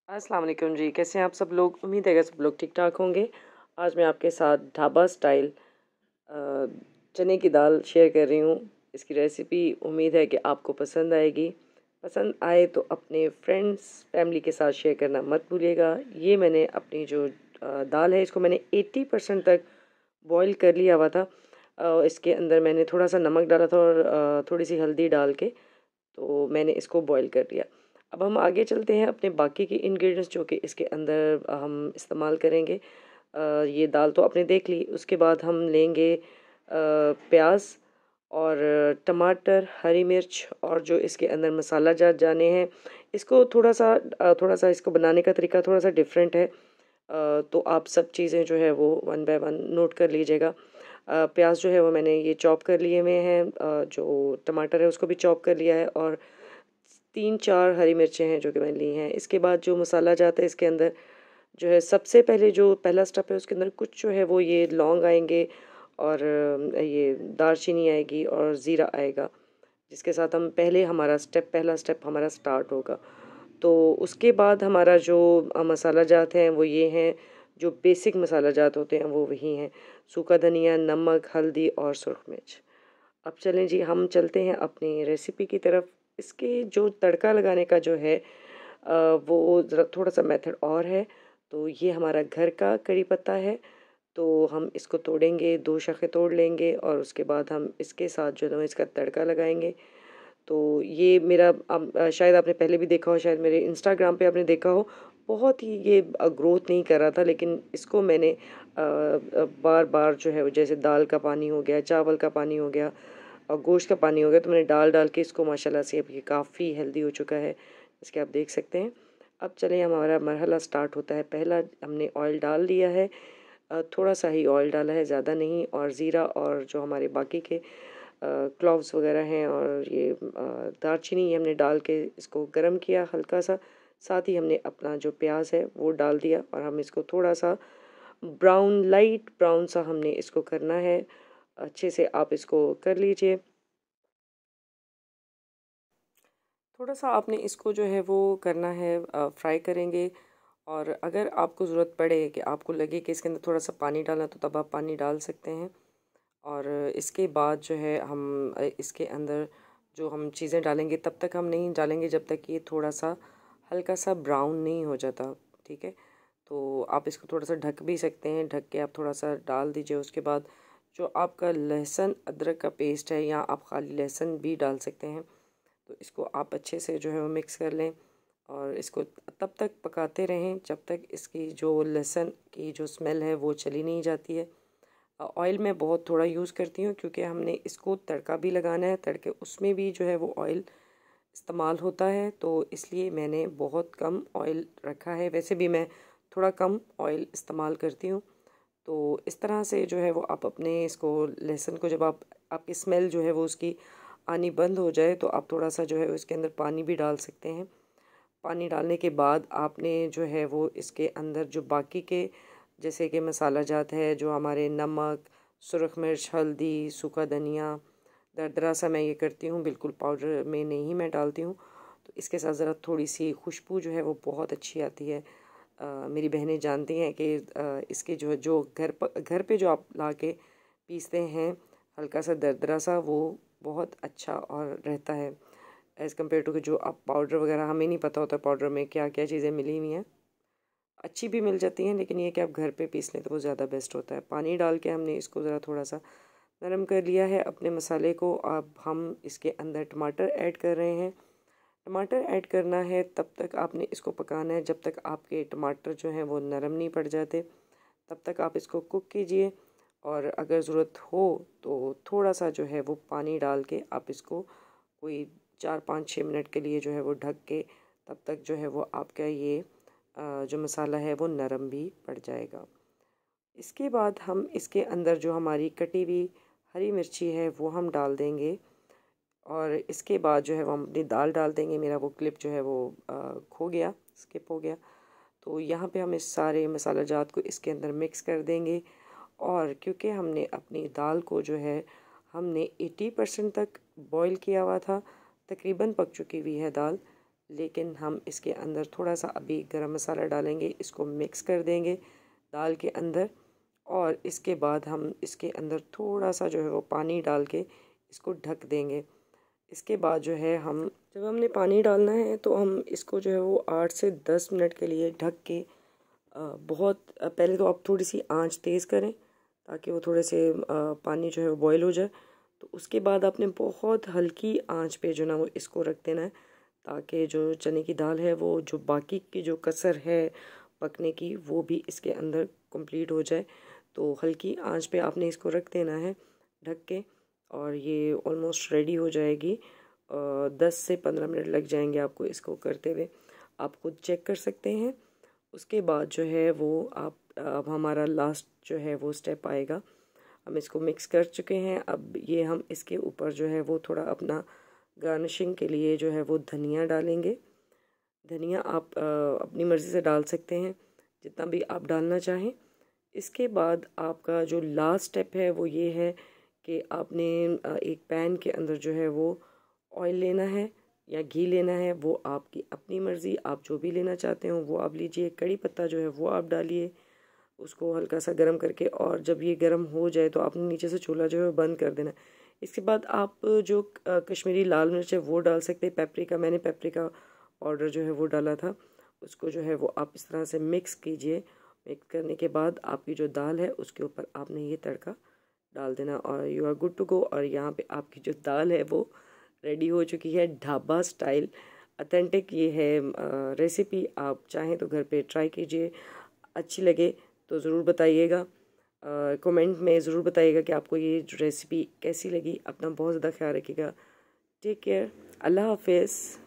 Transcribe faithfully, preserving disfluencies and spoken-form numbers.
अस्सलाम वालेकुम जी, कैसे हैं आप सब लोग। उम्मीद है कि सब लोग ठीक ठाक होंगे। आज मैं आपके साथ ढाबा स्टाइल अ, चने की दाल शेयर कर रही हूँ। इसकी रेसिपी उम्मीद है कि आपको पसंद आएगी। पसंद आए तो अपने फ्रेंड्स फैमिली के साथ शेयर करना मत भूलिएगा। ये मैंने अपनी जो अ, दाल है इसको मैंने अस्सी परसेंट तक बॉईल कर लिया हुआ था। अ, इसके अंदर मैंने थोड़ा सा नमक डाला था और अ, थोड़ी सी हल्दी डाल के तो मैंने इसको बॉईल कर लिया। अब हम आगे चलते हैं अपने बाकी के इंग्रेडिएंट्स जो कि इसके अंदर हम इस्तेमाल करेंगे। अ, ये दाल तो आपने देख ली। उसके बाद हम लेंगे प्याज और टमाटर, हरी मिर्च और जो इसके अंदर मसाला जात जाने हैं। इसको थोड़ा सा अ, थोड़ा सा इसको बनाने का तरीका थोड़ा सा डिफरेंट है। अ, तो आप सब चीज़ें जो है वो वन बाय वन नोट कर लीजिएगा। अ, प्याज जो है वो मैंने ये चॉप कर लिए हुए हैं। अ, जो टमाटर है उसको भी चॉप कर लिया है और तीन चार हरी मिर्चें हैं जो कि मैंने ली हैं। इसके बाद जो मसाला जाता है इसके अंदर जो है सबसे पहले जो पहला स्टेप है उसके अंदर कुछ जो है वो ये लौंग आएंगे और अ, ये दालचीनी आएगी और ज़ीरा आएगा, जिसके साथ हम पहले हमारा स्टेप पहला स्टेप हमारा स्टार्ट होगा। तो उसके बाद हमारा जो अ, मसाला जात हैं वो ये हैं। जो बेसिक मसाला जात होते हैं वो वही हैं। सूखा धनिया, नमक, हल्दी और सुरख मिर्च। अब चलें जी, हम चलते हैं अपनी रेसिपी की तरफ। इसके जो तड़का लगाने का जो है अ, वो ज़रा थोड़ा सा मेथड और है। तो ये हमारा घर का कड़ी पत्ता है। तो हम इसको तोड़ेंगे, दो शाखें तोड़ लेंगे और उसके बाद हम इसके साथ जो है इसका तड़का लगाएंगे। तो ये मेरा अम, अ, शायद आपने पहले भी देखा हो, शायद मेरे इंस्टाग्राम पे आपने देखा हो। बहुत ही ये ग्रोथ नहीं कर रहा था, लेकिन इसको मैंने अ, अ, बार बार जो है वो जैसे दाल का पानी हो गया, चावल का पानी हो गया और गोश्त का पानी हो गया, तो मैंने डाल डाल के इसको माशाल्लाह से अब ये काफ़ी हेल्दी हो चुका है। इसके आप देख सकते हैं। अब चलें, हमारा मरहला स्टार्ट होता है। पहला हमने ऑयल डाल दिया है। अ, थोड़ा सा ही ऑयल डाला है, ज़्यादा नहीं। और ज़ीरा और जो हमारे बाकी के क्लॉव्स वगैरह हैं और ये अ, दालचीनी हमने डाल के इसको गरम किया हल्का सा। साथ ही हमने अपना जो प्याज है वो डाल दिया और हम इसको थोड़ा सा ब्राउन, लाइट ब्राउन सा हमने इसको करना है। अच्छे से आप इसको कर लीजिए। थोड़ा सा आपने इसको जो है वो करना है, फ्राई करेंगे। और अगर आपको ज़रूरत पड़े कि आपको लगे कि इसके अंदर थोड़ा सा पानी डालना, तो तब आप पानी डाल सकते हैं। और इसके बाद जो है हम अ, इसके अंदर जो हम चीज़ें डालेंगे तब तक हम नहीं डालेंगे जब तक ये थोड़ा सा हल्का सा ब्राउन नहीं हो जाता। ठीक है, तो आप इसको थोड़ा सा ढक भी सकते हैं। ढक के आप थोड़ा सा डाल दीजिए। उसके बाद जो आपका लहसुन अदरक का पेस्ट है, या आप खाली लहसुन भी डाल सकते हैं। तो इसको आप अच्छे से जो है वो मिक्स कर लें और इसको तब तक पकाते रहें जब तक इसकी जो लहसुन की जो स्मेल है वो चली नहीं जाती है। ऑयल मैं बहुत थोड़ा यूज़ करती हूँ क्योंकि हमने इसको तड़का भी लगाना है। तड़के उसमें भी जो है वो ऑयल इस्तेमाल होता है, तो इसलिए मैंने बहुत कम ऑयल रखा है। वैसे भी मैं थोड़ा कम ऑयल इस्तेमाल करती हूँ। तो इस तरह से जो है वो आप अपने इसको लहसुन को जब आप आपकी स्मेल जो है वो उसकी आनी बंद हो जाए, तो आप थोड़ा सा जो है इसके अंदर पानी भी डाल सकते हैं। पानी डालने के बाद आपने जो है वो इसके अंदर जो बाकी के जैसे कि मसाला जात है, जो हमारे नमक, सुरख मिर्च, हल्दी, सूखा धनिया, दरदरा सा मैं ये करती हूँ, बिल्कुल पाउडर में नहीं मैं डालती हूँ। तो इसके साथ ज़रा थोड़ी सी खुशबू जो है वो बहुत अच्छी आती है। अ, मेरी बहनें जानती हैं कि अ, इसके जो जो घर पर घर पे जो आप ला के पीसते हैं हल्का सा दरदरा सा, वो बहुत अच्छा और रहता है एज़ कम्पेयर टू कि जो आप पाउडर वगैरह, हमें नहीं पता होता पाउडर में क्या क्या चीज़ें मिली हुई हैं। अच्छी भी मिल जाती हैं, लेकिन ये कि आप घर पे पीस लें तो वो ज़्यादा बेस्ट होता है। पानी डाल के हमने इसको ज़रा थोड़ा सा नरम कर लिया है अपने मसाले को। अब हम इसके अंदर टमाटर ऐड कर रहे हैं। टमाटर ऐड करना है तब तक आपने इसको पकाना है जब तक आपके टमाटर जो हैं वो नरम नहीं पड़ जाते। तब तक आप इसको कुक कीजिए और अगर ज़रूरत हो तो थोड़ा सा जो है वो पानी डाल के आप इसको कोई चार पाँच छः मिनट के लिए जो है वो ढक के, तब तक जो है वो आपका ये अ, जो मसाला है वो नरम भी पड़ जाएगा। इसके बाद हम इसके अंदर जो हमारी कटी हुई हरी मिर्ची है वो हम डाल देंगे और इसके बाद जो है वो हम अपनी दाल डाल देंगे। मेरा वो क्लिप जो है वो आ, खो गया, स्किप हो गया। तो यहाँ पे हम इस सारे मसाला जात को इसके अंदर मिक्स कर देंगे। और क्योंकि हमने अपनी दाल को जो है हमने अस्सी परसेंट तक बॉईल किया हुआ था, तकरीबन पक चुकी हुई है दाल। लेकिन हम इसके अंदर थोड़ा सा अभी गरम मसाला डालेंगे, इसको मिक्स कर देंगे दाल के अंदर, और इसके बाद हम इसके अंदर थोड़ा सा जो है वो पानी डाल के इसको ढक देंगे। इसके बाद जो है हम जब हमने पानी डालना है तो हम इसको जो है वो आठ से दस मिनट के लिए ढक के बहुत पहले तो आप थोड़ी सी आंच तेज़ करें ताकि वो थोड़े से पानी जो है वो बॉयल हो जाए। तो उसके बाद आपने बहुत हल्की आंच पे जो ना वो इसको रख देना है ताकि जो चने की दाल है वो जो बाकी की जो कसर है पकने की वो भी इसके अंदर कंप्लीट हो जाए। तो हल्की आंच पे आपने इसको रख देना है ढक के, और ये ऑलमोस्ट रेडी हो जाएगी। दस से पंद्रह मिनट लग जाएंगे आपको इसको करते हुए, आप खुद चेक कर सकते हैं। उसके बाद जो है वो आप अब हमारा लास्ट जो है वो स्टेप आएगा। हम इसको मिक्स कर चुके हैं, अब ये हम इसके ऊपर जो है वो थोड़ा अपना गार्निशिंग के लिए जो है वो धनिया डालेंगे। धनिया आप आ, अपनी मर्ज़ी से डाल सकते हैं, जितना भी आप डालना चाहें। इसके बाद आपका जो लास्ट स्टेप है वो ये है कि आपने एक पैन के अंदर जो है वो ऑयल लेना है या घी लेना है, वो आपकी अपनी मर्ज़ी, आप जो भी लेना चाहते हो वो आप लीजिए। कड़ी पत्ता जो है वो आप डालिए, उसको हल्का सा गर्म करके, और जब ये गर्म हो जाए तो आपने नीचे से चूल्हा जो है बंद कर देना। इसके बाद आप जो कश्मीरी लाल मिर्च है वो डाल सकते हैं, पेपरिका, मैंने पेपरिका पाउडर जो है वो डाला था। उसको जो है वो आप इस तरह से मिक्स कीजिए। मिक्स करने के बाद आपकी जो दाल है उसके ऊपर आपने ये तड़का डाल देना और you are good to go. और यहाँ पे आपकी जो दाल है वो रेडी हो चुकी है, ढाबा स्टाइल ऑथेंटिक ये है रेसिपी। आप चाहें तो घर पे ट्राई कीजिए, अच्छी लगे तो ज़रूर बताइएगा, कमेंट में ज़रूर बताइएगा कि आपको ये रेसिपी कैसी लगी। अपना बहुत ज़्यादा ख्याल रखिएगा। टेक केयर, अल्लाह हाफिज़।